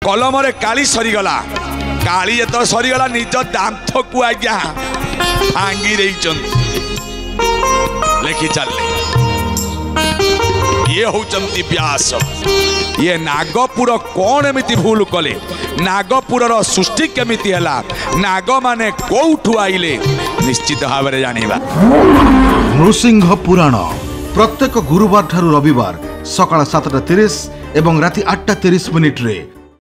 कलम काली सरीगला काली एत सरीगला निज दांत को आज्ञा भांगी लेखि चलले ये होचंती व्यास ये नागपुर कौन एमिति भूल कले नागपुर सृष्टि केमिति हला नाग माने कोठु आइले निश्चित भाव में जानिबा। नृसिंह पुराण प्रत्येक गुरुवार ठारू रविवार सकाळ 7:30 एवं राति 8:30 रे